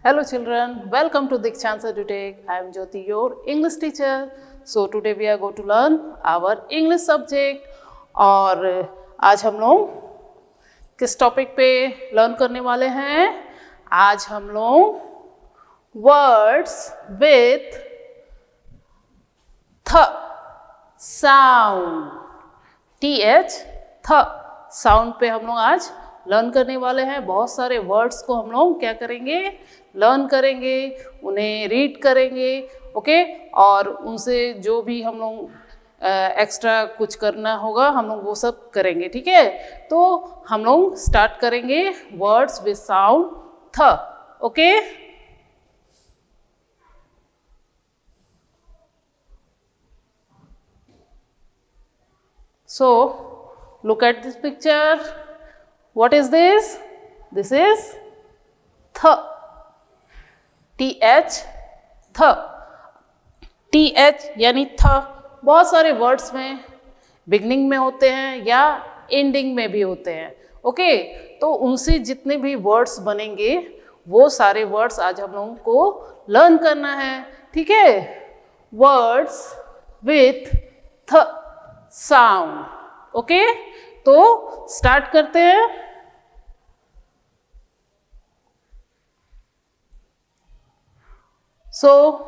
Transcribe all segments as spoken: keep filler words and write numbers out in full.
Hello children, welcome to Dikshansa Edutech. I am Jyoti, your English teacher. So today we are going to learn our English subject. और आज हम लोग किस topic पे learn करने वाले हैं? आज हम लोग words with th sound, T H th sound पे हम लोग आज लर्न करने वाले हैं। बहुत सारे वर्ड्स को हम लोग क्या करेंगे, लर्न करेंगे, उन्हें रीड करेंगे, ओके। और उनसे जो भी हम लोग एक्स्ट्रा कुछ करना होगा हम लोग वो सब करेंगे, ठीक है। तो हम लोग स्टार्ट करेंगे words with sound th, okay. So look at this picture. What is this? This is th. T H th. T H यानी थ बहुत सारे वर्ड्स में बिगनिंग में होते हैं या एंडिंग में भी होते हैं, ओके। तो उनसे जितने भी वर्ड्स बनेंगे वो सारे वर्ड्स आज हम लोगों को लर्न करना है, ठीक है। Words with th sound, okay. तो स्टार्ट करते हैं। सो so,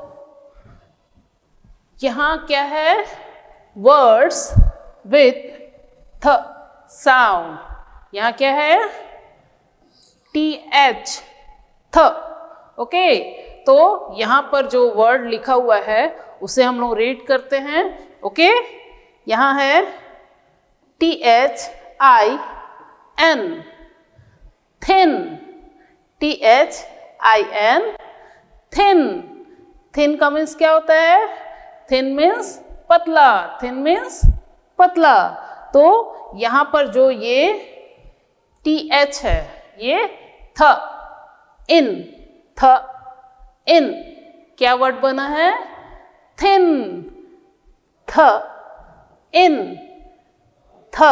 यहां क्या है, वर्ड्स विथ थ साउंड, यहां क्या है, टी एच थ, ओके। तो यहां पर जो वर्ड लिखा हुआ है उसे हम लोग रीड करते हैं, ओके। यहां है T H I N, thin, T H I N, thin. Thin का मीन्स क्या होता है? थिन मीन्स पतला, थिन मीन्स पतला। तो यहां पर जो ये टी एच है ये थ, इन, थ इन, क्या वर्ड बना है? Thin, th in, th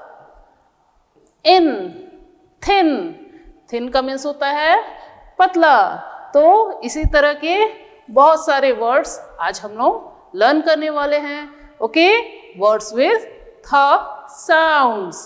in, thin. Thin का मीन्स होता है पतला। तो इसी तरह के बहुत सारे वर्ड्स आज हम लोग लर्न करने वाले हैं, okay. Words with th sounds.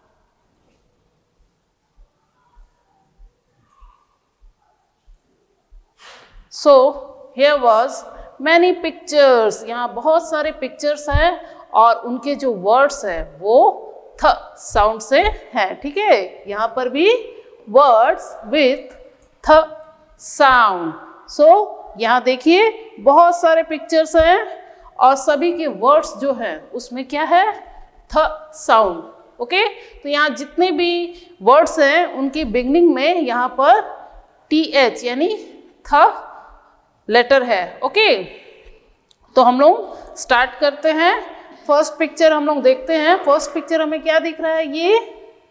So here was many pictures, यहाँ बहुत सारे पिक्चर्स हैं और उनके जो वर्ड्स हैं वो थ साउंड से हैं, ठीक है। यहाँ पर भी words with th sound. So यहाँ देखिए बहुत सारे पिक्चर्स हैं और सभी के वर्ड्स जो हैं उसमें क्या है, थ साउंड, ओके। तो यहाँ जितने भी वर्ड्स हैं उनकी बिगनिंग में यहाँ पर टी एच यानी थ लेटर है, ओके। तो हम लोग स्टार्ट करते हैं। फर्स्ट पिक्चर हम लोग देखते हैं। फर्स्ट पिक्चर हमें क्या दिख रहा है, ये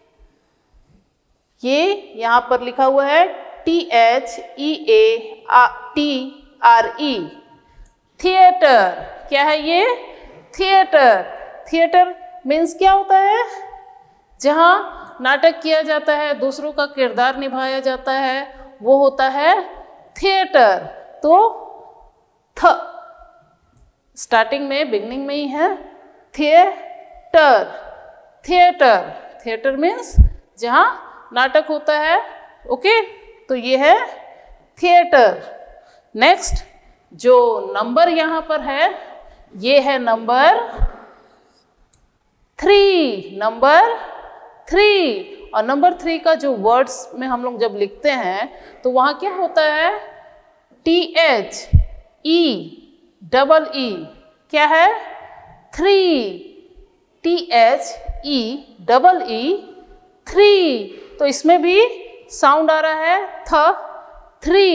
ये यहाँ पर लिखा हुआ है T H E A T R E, theatre. क्या है ये? थिएटर। थिएटर मीन्स क्या होता है? जहाँ नाटक किया जाता है, दूसरों का किरदार निभाया जाता है, वो होता है थिएटर। तो थ स्टार्टिंग में बिगनिंग में ही है, थिएटर, थिएटर। थिएटर मीन्स जहाँ नाटक होता है, ओके। तो ये है थिएटर। नेक्स्ट जो नंबर यहाँ पर है ये है नंबर थ्री, नंबर थ्री। और नंबर थ्री का जो वर्ड्स में हम लोग जब लिखते हैं तो वहाँ क्या होता है, T H E double E, क्या है, three, T H E double E, three. तो इसमें भी साउंड आ रहा है th, three,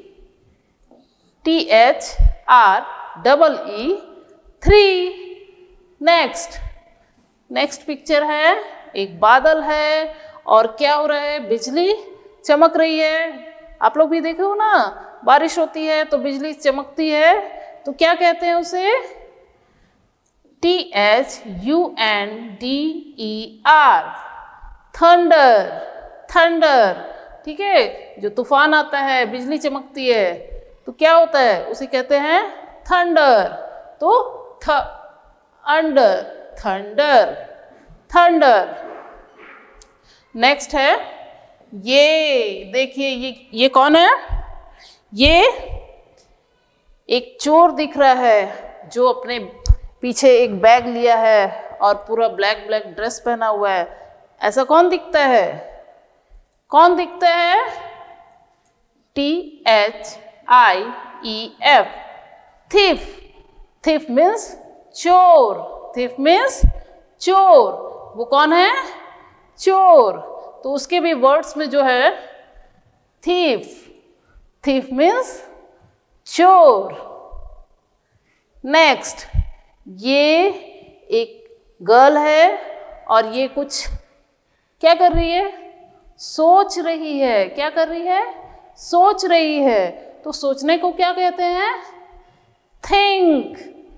T H R double E, three. Next next picture है, एक बादल है और क्या हो रहा है, बिजली चमक रही है। आप लोग भी देखे हो ना, बारिश होती है तो बिजली चमकती है, तो क्या कहते हैं उसे? T H U N D E R, thunder, thunder. ठीक है, जो तूफान आता है, बिजली चमकती है, तो क्या होता है, उसे कहते हैं थंडर। तो थ अंडर, थंडर, थंडर। नेक्स्ट है ये, देखिए ये ये कौन है, ये एक चोर दिख रहा है जो अपने पीछे एक बैग लिया है और पूरा ब्लैक ब्लैक ड्रेस पहना हुआ है। ऐसा कौन दिखता है, कौन दिखता है, T H I E F, thief. Thief means चोर, थिफ मीन्स चोर। वो कौन है, चोर। तो उसके भी वर्ड्स में जो है थीफ, थीफ मीन्स चोर। नेक्स्ट, ये एक गर्ल है और ये कुछ क्या कर रही है, सोच रही है। क्या कर रही है, सोच रही है। तो सोचने को क्या कहते हैं, think,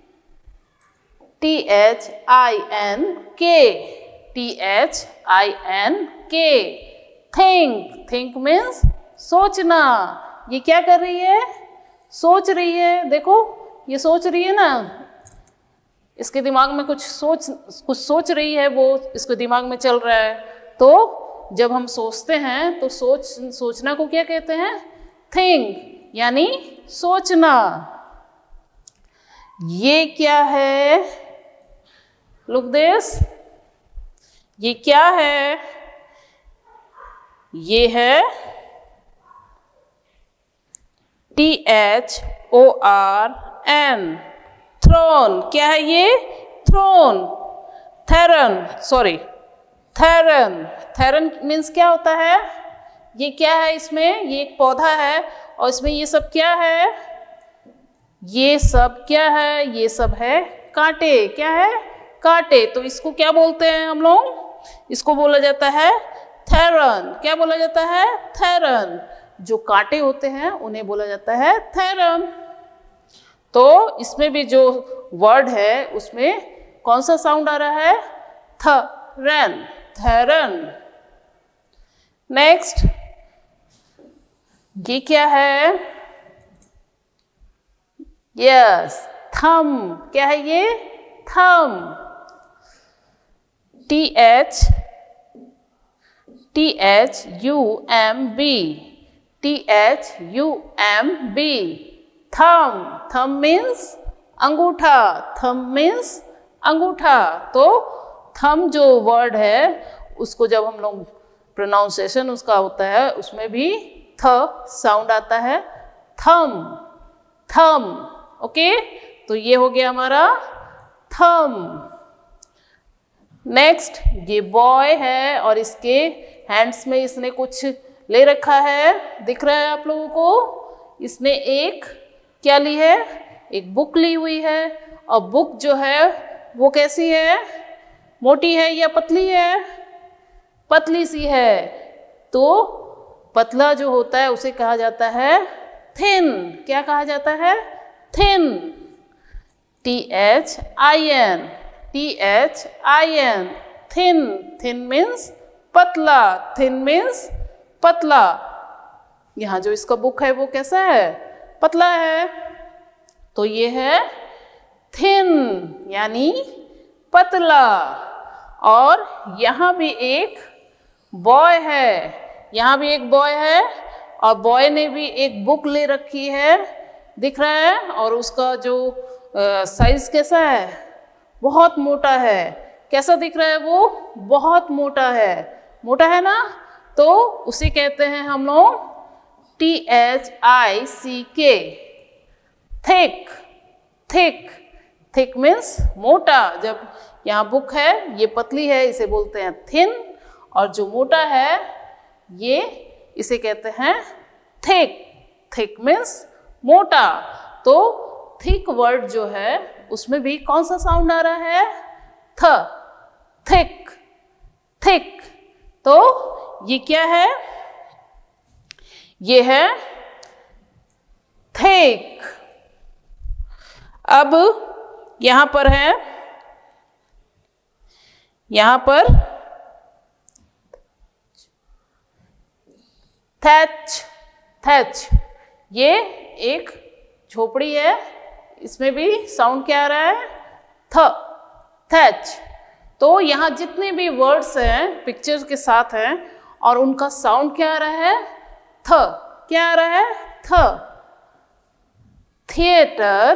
T H I N K, T H I N K, think. Think means सोचना। ये क्या कर रही है, सोच रही है। देखो ये सोच रही है ना, इसके दिमाग में कुछ सोच कुछ सोच रही है, वो इसके दिमाग में चल रहा है। तो जब हम सोचते हैं तो सोच सोचना को क्या कहते हैं, थिंक, यानी सोचना। ये क्या है, लुक दिस, ये क्या है, ये है T H O R N, thorn. क्या है ये, thorn, theron, sorry theron. Theron means क्या होता है, ये क्या है, इसमें ये एक पौधा है और इसमें ये सब क्या है, ये सब क्या है, ये सब है कांटे। क्या है, कांटे। तो इसको क्या बोलते हैं हम लोग, इसको बोला जाता है थेरन। क्या बोला जाता है, थेरन। जो कांटे होते हैं उन्हें बोला जाता है थेरन। तो इसमें भी जो वर्ड है उसमें कौन सा साउंड आ रहा है, थेरन, थेरन। नेक्स्ट, ये क्या है, यस, थम। क्या है ये, thumb, T H T H U M B, T H U M B, thumb. Thumb means अंगूठा, थम मीन्स अंगूठा। तो थम जो वर्ड है उसको जब हम लोग प्रोनाउंसिएशन उसका होता है उसमें भी थ साउंड आता है, थम, थम। ओके, तो ये हो गया हमारा थम। नेक्स्ट, ये बॉय है और इसके हैंड्स में इसने कुछ ले रखा है, दिख रहा है आप लोगों को। इसने एक क्या ली है, एक बुक ली हुई है। और बुक जो है वो कैसी है, मोटी है या पतली है, पतली सी है। तो पतला जो होता है उसे कहा जाता है थिन। क्या कहा जाता है, thin, T H I N, T H I N, thin. Thin means पतला, थिन मीन्स पतला। यहाँ जो इसका बुक है वो कैसा है, पतला है। तो ये है थिन यानी पतला। और यहाँ भी एक बॉय है, यहाँ भी एक बॉय है और बॉय ने भी एक बुक ले रखी है, दिख रहा है। और उसका जो साइज कैसा है, बहुत मोटा है। कैसा दिख रहा है वो, बहुत मोटा है, मोटा है ना। तो उसे कहते हैं हम लोग T H I C K, thick, thick. Thick means मोटा। जब यहाँ बुक है ये पतली है, इसे बोलते हैं थिन। और जो मोटा है ये इसे कहते हैं थिक। थिक मीन्स मोटा। तो थिक वर्ड जो है उसमें भी कौन सा साउंड आ रहा है, थ, थिक, थिक। तो ये क्या है, ये है थिक। अब यहां पर है, यहां पर थैच, थैच, ये एक झोपड़ी है, इसमें भी साउंड क्या आ रहा है? थ, थैच। तो यहाँ जितने भी वर्ड्स हैं पिक्चर्स के साथ हैं और उनका साउंड क्या आ रहा है? थ, क्या आ रहा है? Th. Theatre,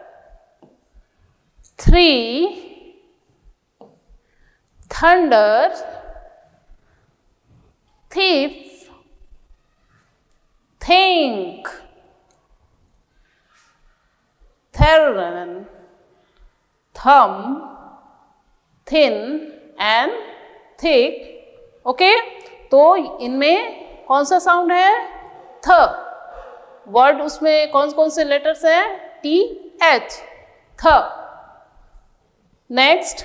three, thunder, thief, think, theron, thumb, thin and thick। Okay, तो इनमें कौन सा साउंड है? थ। वर्ड उसमें कौन कौन से लेटर्स हैं? टी, एच, थ। नेक्स्ट,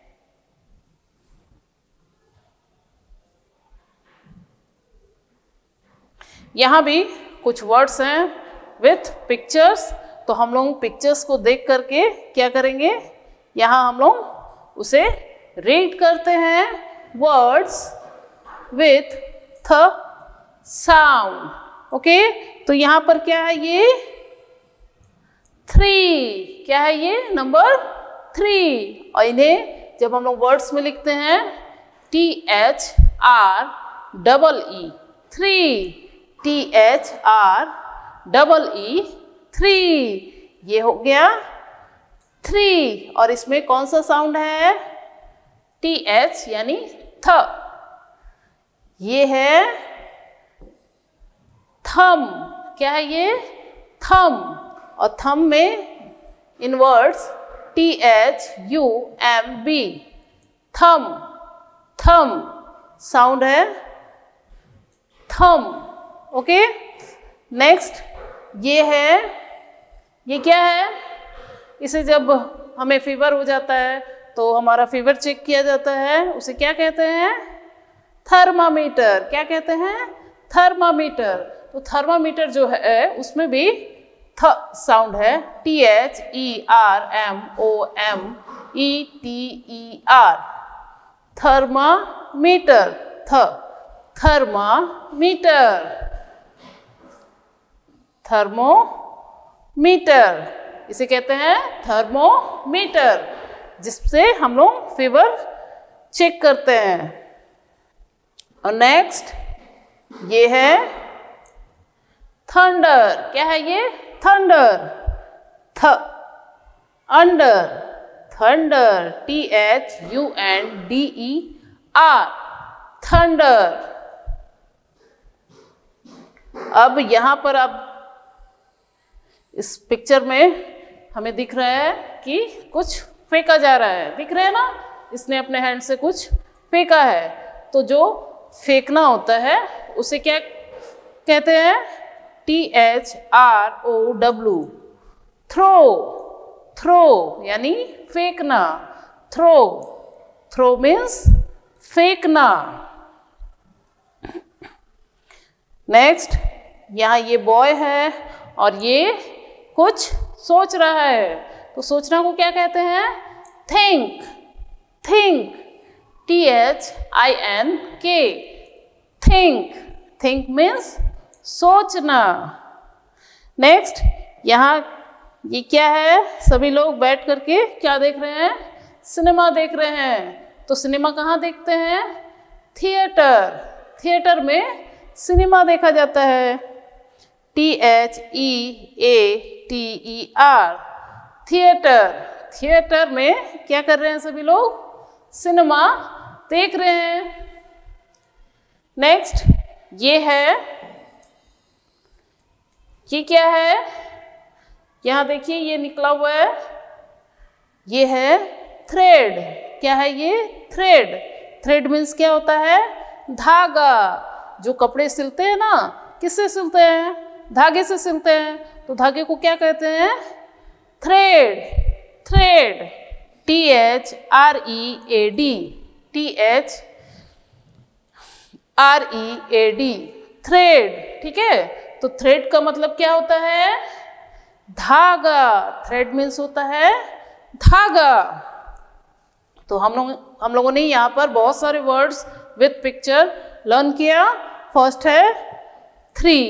यहाँ भी कुछ वर्ड्स हैं विथ पिक्चर्स, तो हम लोग पिक्चर्स को देख करके क्या करेंगे? यहाँ हम लोग उसे रीड करते हैं। Words with th sound. Okay, तो यहाँ पर क्या है? ये थ्री, क्या है ये? Number three. और इन्हें जब हम लोग वर्ड्स में लिखते हैं T H R double E, three, T H R double E, three, ये हो गया थ्री। और इसमें कौन सा साउंड है? टी एच यानी थ। ये है थम, क्या है ये? थम। और थम में in words T H U M B, thumb, thumb, sound है थम। ओके, नेक्स्ट ये है, ये क्या है? इसे जब हमें फीवर हो जाता है तो हमारा फीवर चेक किया जाता है, उसे क्या कहते हैं? थर्मामीटर। क्या कहते हैं? थर्मामीटर। तो थर्मामीटर जो है उसमें भी थ साउंड है, T H E R M O M E T E R, thermometer, th, thermometer, thermometer, इसे कहते हैं थर्मोमीटर, जिससे हम लोग फीवर चेक करते हैं। और नेक्स्ट ये है थंडर। क्या है ये? Thunder, th, under, thunder, T H U N D E R, thunder. अब यहाँ पर आप इस पिक्चर में हमें दिख रहा है कि कुछ फेंका जा रहा है, दिख रहा है ना? इसने अपने हैंड से कुछ फेंका है। तो जो फेंकना होता है उसे क्या कहते हैं? T H R O W, throw, throw यानी फेंकना, थ्रो, थ्रो मीन्स फेंकना। नेक्स्ट, यहाँ ये बॉय है और ये कुछ सोच रहा है, तो सोचना को क्या कहते हैं? Think, think, T H I N K, think, think means सोचना। नेक्स्ट, यहाँ ये क्या है? सभी लोग बैठ करके क्या देख रहे हैं? सिनेमा देख रहे हैं। तो सिनेमा कहाँ देखते हैं? थिएटर, थिएटर में सिनेमा देखा जाता है, T H E A T E R, theatre, theatre में क्या कर रहे हैं सभी लोग? सिनेमा देख रहे हैं। नेक्स्ट ये है, ये क्या है? यहाँ देखिए ये निकला हुआ है, ये है थ्रेड। क्या है ये? थ्रेड। थ्रेड मीन्स क्या होता है? धागा। जो कपड़े सिलते हैं ना, किससे सिलते हैं? धागे से सिलते हैं। तो धागे को क्या कहते हैं? Thread, thread, T H R E A D, T H R E A D, thread. ठीक है, तो थ्रेड का मतलब क्या होता है? धागा। थ्रेड मीन्स होता है धागा। तो हम लोग हम लोगों ने यहाँ पर बहुत सारे वर्ड्स विथ पिक्चर लर्न किया। फर्स्ट है three,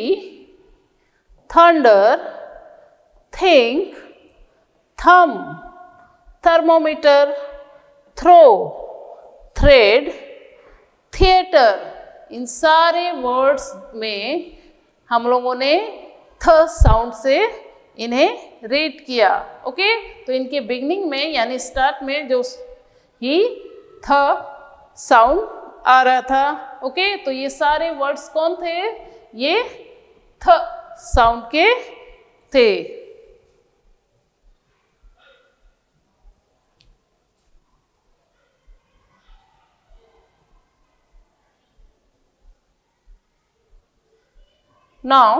thunder, think, thumb, thermometer, throw, thread, theatre, इन सारे वर्ड्स में हम लोगों ने थ साउंड से इन्हें रीड किया। ओके, तो इनके बिगनिंग में यानी स्टार्ट में जो ही थ साउंड आ रहा था। ओके, तो ये सारे वर्ड्स कौन थे? ये थ साउंड के थे। Now,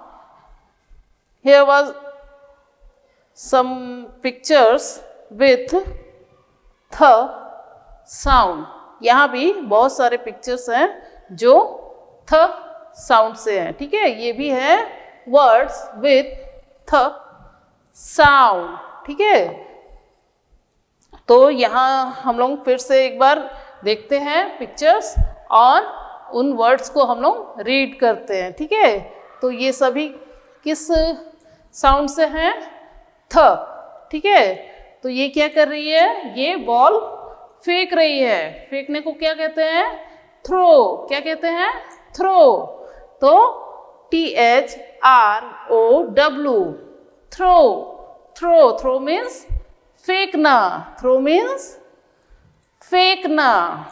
here was some pictures with th sound. यहाँ भी बहुत सारे पिक्चर्स हैं जो थ साउंड से हैं। ठीक है, ये भी है वर्ड्स विथ थ साउंड। ठीक है, तो यहाँ हम लोग फिर से एक बार देखते हैं पिक्चर्स और उन वर्ड्स को हम लोग रीड करते हैं। ठीक है, तो ये सभी किस साउंड से हैं? थ। ठीक है, तो ये क्या कर रही है? ये बॉल फेंक रही है। फेंकने को क्या कहते हैं? थ्रो। क्या कहते हैं? थ्रो। तो T H R O W, throw. Throw, throw means फेंकना। थ्रो मीन्स फेंकना।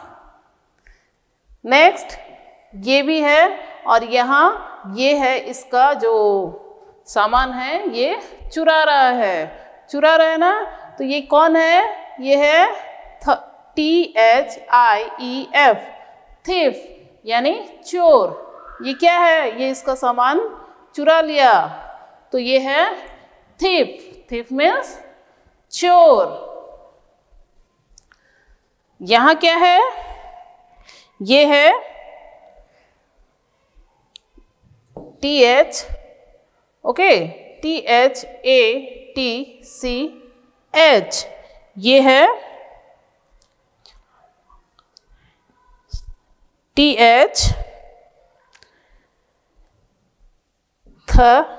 नेक्स्ट, ये भी है और यहाँ ये है, इसका जो सामान है ये चुरा रहा है। चुरा रहा है ना, तो ये कौन है? ये है T H I E F, thief, यानी चोर। ये क्या है? ये इसका सामान चुरा लिया, तो ये है थिफ। थिफ मीन्स चोर। यहाँ क्या है? ये है T H, okay, T H A T C H, ये है टी एच थ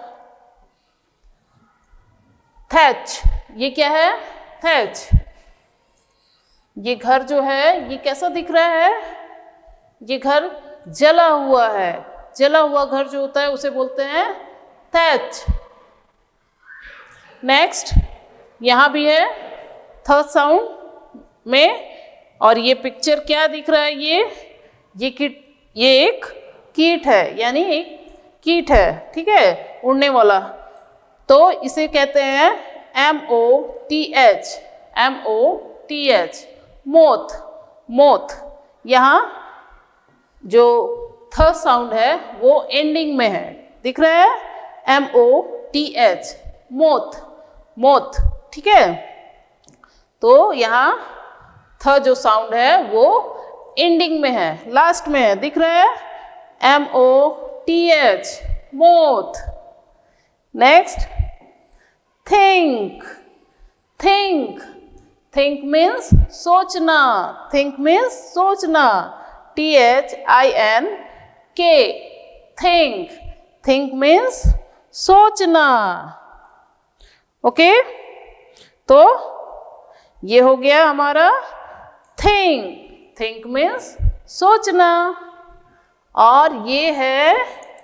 थैच। ये क्या है? थैच। ये घर जो है ये कैसा दिख रहा है? ये घर जला हुआ है। जला हुआ घर जो होता है उसे बोलते हैं थैच। नेक्स्ट, यहाँ भी है थ साउंड में, और ये पिक्चर क्या दिख रहा है? ये ये कीट, ये एक कीट है, यानी एक कीट है। ठीक है, उड़ने वाला। तो इसे कहते हैं M O T H, M O T H, moth. Moth. यहाँ जो थ साउंड है वो एंडिंग में है, दिख रहा है? M O T H, moth. Moth. ठीक है, तो यहाँ थ जो साउंड है वो एंडिंग में है, लास्ट में है, दिख रहा है? M O T H, moth. Next, think. Think. Think means सोचना। थिंक मीन्स सोचना। T H I N K, think. Think means सोचना। ओके, तो ये हो गया हमारा थिंक। थिंक मीन्स सोचना। और ये है,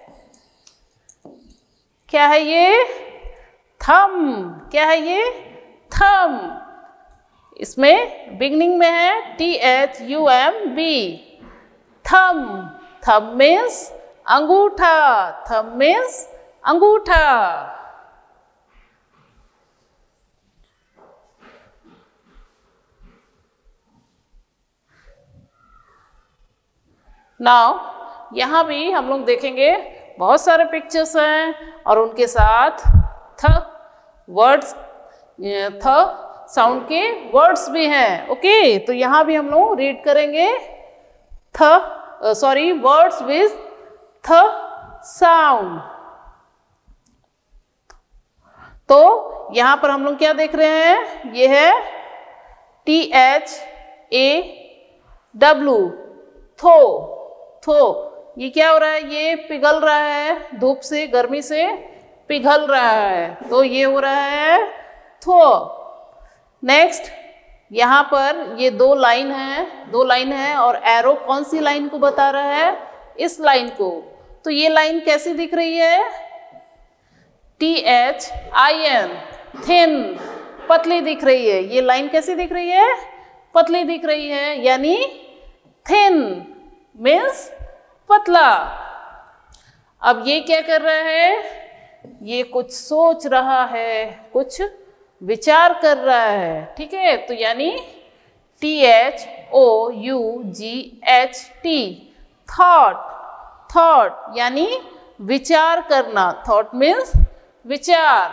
क्या है ये? थम। क्या है ये? थम। इसमें बिगनिंग में है T H U M B, thumb. Thumb means अंगूठा। थम मीन्स अंगूठा। नाउ यहाँ भी हम लोग देखेंगे बहुत सारे पिक्चर्स हैं और उनके साथ थ वर्ड्स, थ साउंड के वर्ड्स भी हैं। ओके, तो यहाँ भी हम लोग रीड करेंगे th, sorry, words with th sound. तो यहाँ पर हम लोग क्या देख रहे हैं? ये है टी एच ए डब्ल्यू, थो। थो, ये क्या हो रहा है, ये पिघल रहा है, धूप से गर्मी से पिघल रहा है, तो ये हो रहा है थो। नेक्स्ट यहाँ पर ये दो लाइन है, दो लाइन है और एरो कौन सी लाइन को बता रहा है, इस लाइन को। तो ये लाइन कैसी दिख रही है, T H I N, thin, पतली दिख रही है। ये लाइन कैसी दिख रही है, पतली दिख रही है, यानी थिन मीन्स पतला। अब ये क्या कर रहा है, ये कुछ सोच रहा है, कुछ विचार कर रहा है, ठीक है। तो यानी T H O U G H T, thought, thought यानी विचार करना, थॉट मीन्स विचार।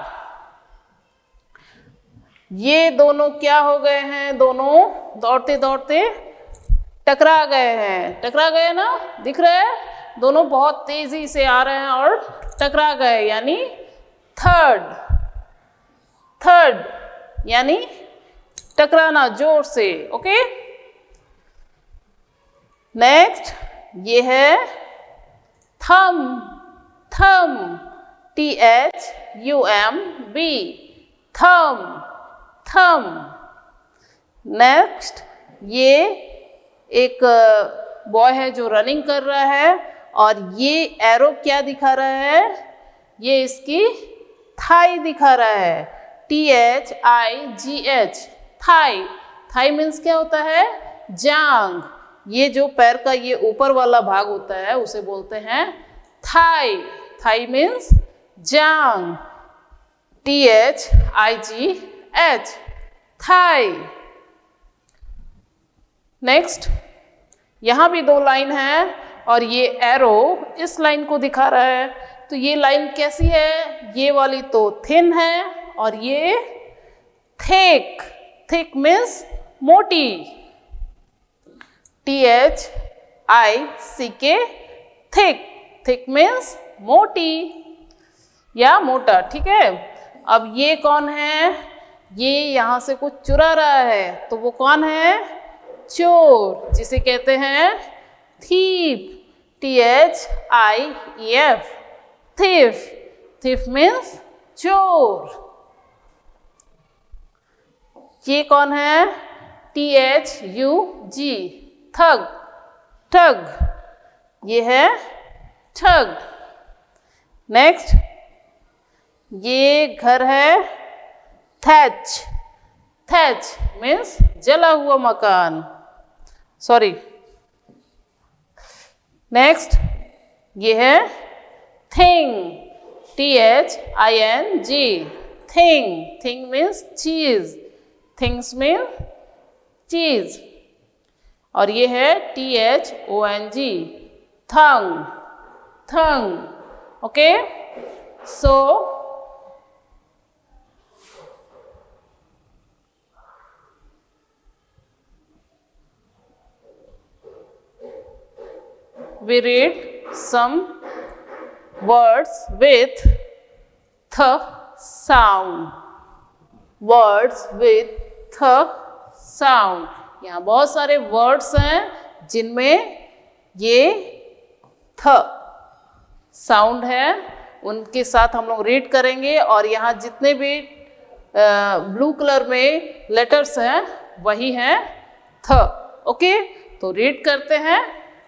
ये दोनों क्या हो गए हैं, दोनों दौड़ते दौड़ते टकरा गए हैं, टकरा गए ना, दिख रहा है, दोनों बहुत तेजी से आ रहे हैं और टकरा गए, यानी थर्ड, थर्ड यानी टकराना जोर से। ओके, नेक्स्ट ये है thumb, thumb, T H U M B, thumb, thumb. Next ये एक बॉय है जो रनिंग कर रहा है और ये एरो क्या दिखा रहा है, ये इसकी थाई दिखा रहा है, T H I G H, thigh. Thigh means क्या होता है, जांग। ये जो पैर का ये ऊपर वाला भाग होता है उसे बोलते हैं थाई, थाई मीन्स जांग, T H I G H, thigh. Next यहाँ भी दो लाइन है और ये एरो इस लाइन को दिखा रहा है। तो ये लाइन कैसी है, ये वाली तो थिन है और ये थिक, थिक मीन्स मोटी, T H I C K, thick, thick means मोटी या मोटा, ठीक है। अब ये कौन है, ये यहाँ से कुछ चुरा रहा है, तो वो कौन है, चोर, जिसे कहते हैं thief, T H I E F, thief, thief means चोर। ये कौन है, टी एच यू जी, ठग, ठग, ये है ठग। नेक्स्ट ये घर है थैच, थैच मीन्स जला हुआ मकान, सॉरी। नेक्स्ट ये है thing, T H I N G, thing, thing means चीज, थिंग्स मीन चीज। और ये है T H O N G, thong, thong. Okay, so we read some words with th sound, words with th sound। यहाँ बहुत सारे words हैं जिनमें ये थ साउंड है, उनके साथ हम लोग रीड करेंगे। और यहाँ जितने भी ब्लू कलर में लेटर्स हैं वही हैं थ। ओके, तो रीड करते हैं।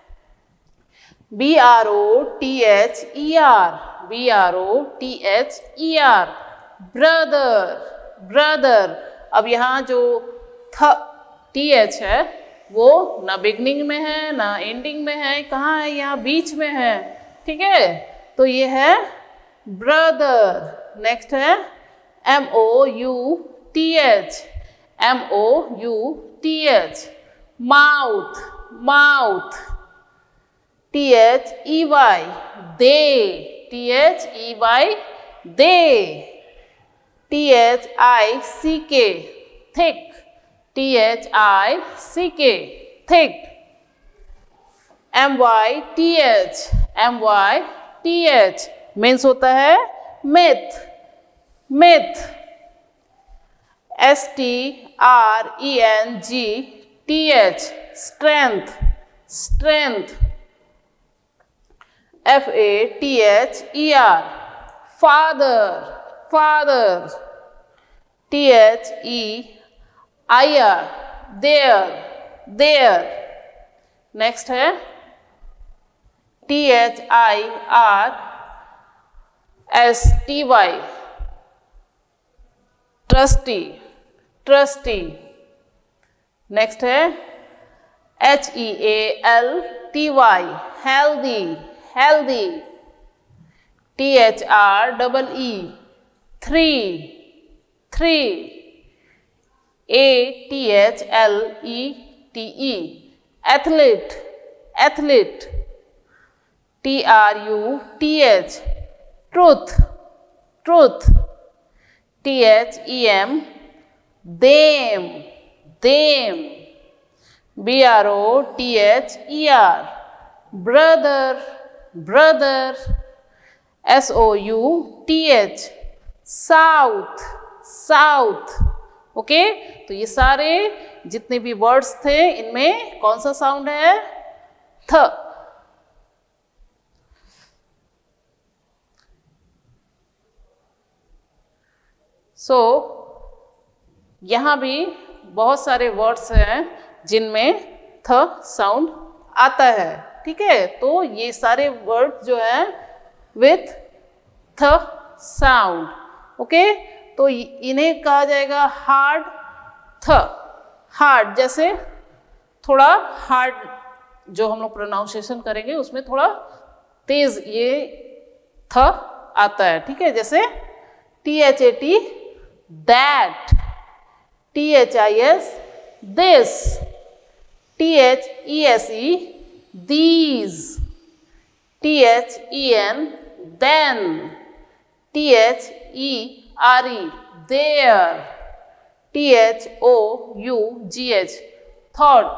B R O T H E R, B R O T H E R, brother, brother. अब यहाँ जो थ टी एच है वो ना बिगनिंग में है ना एंडिंग में है, कहाँ है, यहाँ बीच में है, ठीक है। तो ये है ब्रदर। नेक्स्ट है M O U T H, M O U T H, mouth, mouth, T H E Y, they, T H E Y, they, T H I C K, thick, T H I C K, thick. M Y T H, M Y T H means होता है myth, myth. S T R E N G T H, strength, strength. F A T H E R, father, father. T H E I R, there, there. Next है T H I R S T Y, trusty, trusty. Next है H E A L T Y, healthy, healthy. T H R double E, three, three. A T H L E T E, athlete, athlete. T R U T H, truth, truth. T H E M, them, them. B R O T H E R, brother, brother. S O U T H, south, south. Okay okay? तो ये सारे जितने भी words थे इनमें कौन सा sound है? थ. सो so, यहां भी बहुत सारे वर्ड्स हैं जिनमें थ साउंड आता है. ठीक है, तो ये सारे वर्ड जो है विथ थ साउंड. ओके, तो इन्हें कहा जाएगा हार्ड थ. हार्ड जैसे थोड़ा हार्ड जो हम लोग प्रोनाउंसिएशन करेंगे उसमें थोड़ा तेज ये थ आता है. ठीक है, जैसे T H A T that, T H I S this, T H E S E these, T H E N then, T H E R E, there. T H O U G H, thought.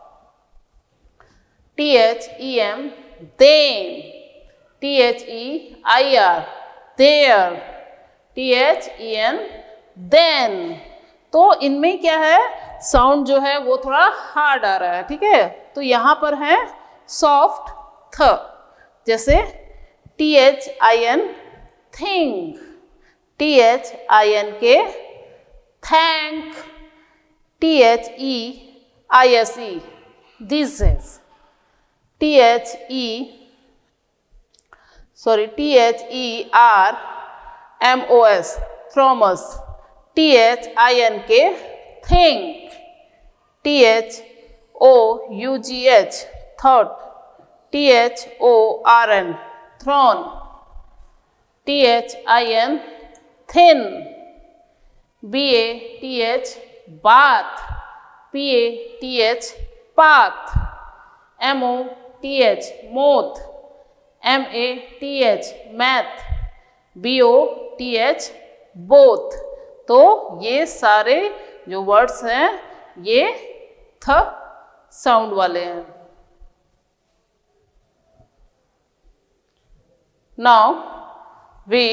T H E M, then. T H E I R, there. T H E N, then. तो इनमें क्या है, sound जो है वो थोड़ा hard आ रहा है. ठीक है, तो यहाँ पर है सॉफ्ट थ. जैसे T H I N, think. T H I N K, thank. T H E I S E, this is. T H E, sorry, T H E R M O S, Thomas. T H I N K, think. T H O U G H, thought. T H O R N, throne. T H I N, thin. B A T H, bath. P A T H, path. M O T H, moth. M A T H, math. B O T H, both. तो ये सारे जो words हैं ये थ sound वाले हैं. Now we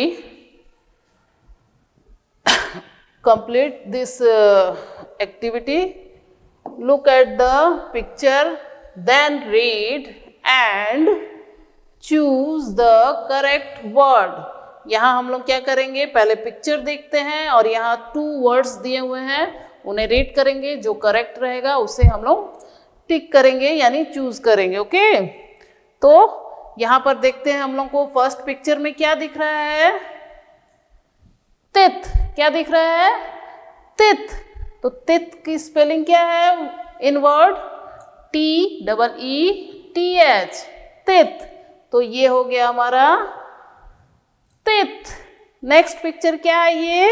complete this uh, activity. Look at the picture, then read and choose the correct word. यहाँ हम लोग क्या करेंगे, पहले पिक्चर देखते हैं और यहाँ टू वर्ड्स दिए हुए हैं, उन्हें रीड करेंगे. जो करेक्ट रहेगा उसे हम लोग टिक करेंगे यानी चूज करेंगे. ओके, तो यहाँ पर देखते हैं हम लोग को फर्स्ट पिक्चर में क्या दिख रहा है. तित. क्या दिख रहा है? तित. तो तित की स्पेलिंग क्या है इन word? T double E T H, teeth. तो ये हो गया हमारा तित. नेक्स्ट पिक्चर क्या है? ये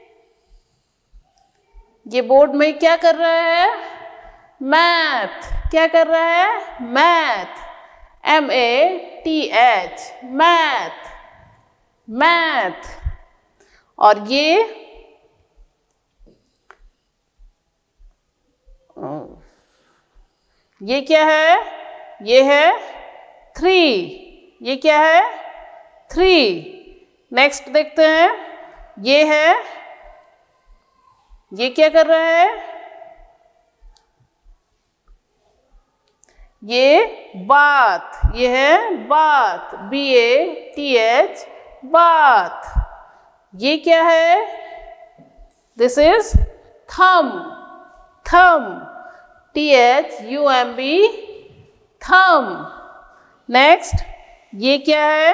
ये बोर्ड में क्या कर रहा है? मैथ. क्या कर रहा है? Math. M A T H, math, math. और ये ये क्या है? ये है थ्री. ये क्या है? थ्री. नेक्स्ट देखते हैं. ये है, ये क्या कर रहा है? ये बात, ये है बात, बी ए टी एच, बात। ये क्या है? This is thumb, thumb, T H U M B, thumb. Next, ये क्या है?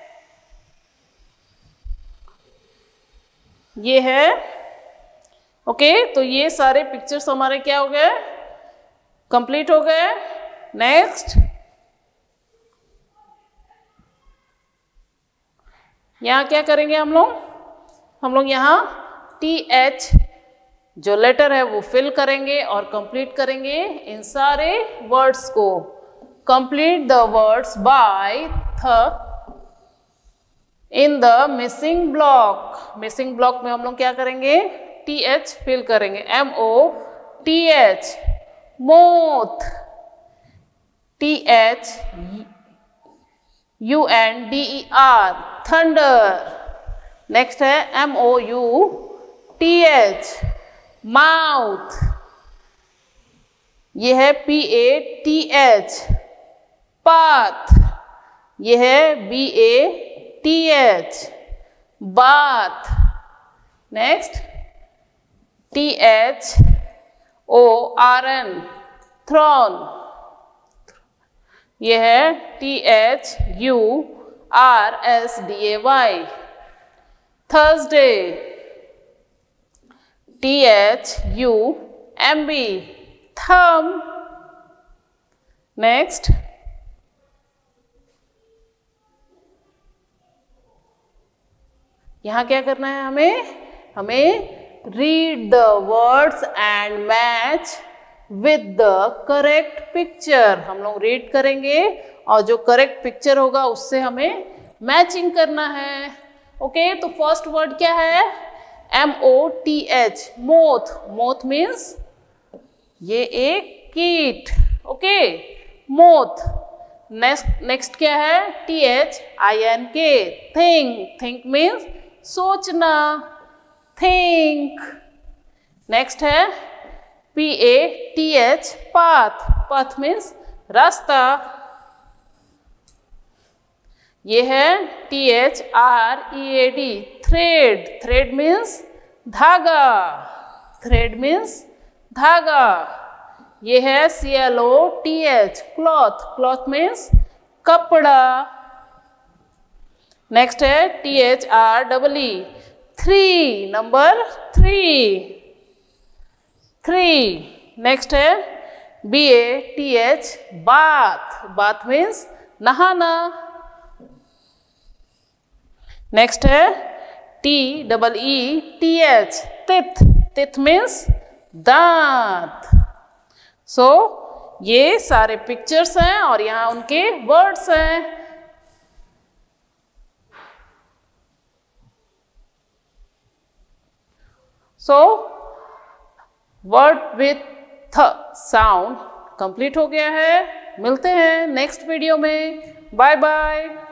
ये है, ओके okay, तो ये सारे पिक्चर्स हमारे क्या हो गए? कंप्लीट हो गए। नेक्स्ट, यहां क्या करेंगे हम लोग? हम लोग यहां टी एच जो लेटर है वो फिल करेंगे और कंप्लीट करेंगे इन सारे वर्ड्स को। Complete the words by th in the missing block. Missing block में हम लोग क्या करेंगे? टी एच फिल करेंगे, M O T H, moth, T H U N D E R, thunder. Next है M O U T H, mouth. ये है P A T H, path. ये है B A T H, bath. Next, T H O R N, thorn. ये है T H U R S D ए Y, Thursday, T H U M B, thumb. Next, यहां क्या करना है हमें? हमें read the words and match with the correct picture. हम लोग रीड करेंगे और जो करेक्ट पिक्चर होगा उससे हमें मैचिंग करना है। ओके okay, तो फर्स्ट वर्ड क्या है? M O T H, moth. Moth means ये एक कीट। Okay, moth. नेक्स्ट नेक्स्ट क्या है? T H I N K, think. Think means सोचना, थिंक। नेक्स्ट है P A T H, path. Path means रास्ता। ये है T H R E A D, thread. Thread means धागा, थ्रेड मीन्स धागा। ये है C L O T H, cloth. Cloth means कपड़ा। नेक्स्ट है T H R double E, three, number three, three. Next है B A T H, bath. Bath means नहाना। Next है T double E T H, teeth. Teeth means दांत। सो so, ये सारे pictures हैं और यहाँ उनके वर्ड्स हैं। So word with th sound complete हो गया है। मिलते हैं नेक्स्ट वीडियो में। Bye bye.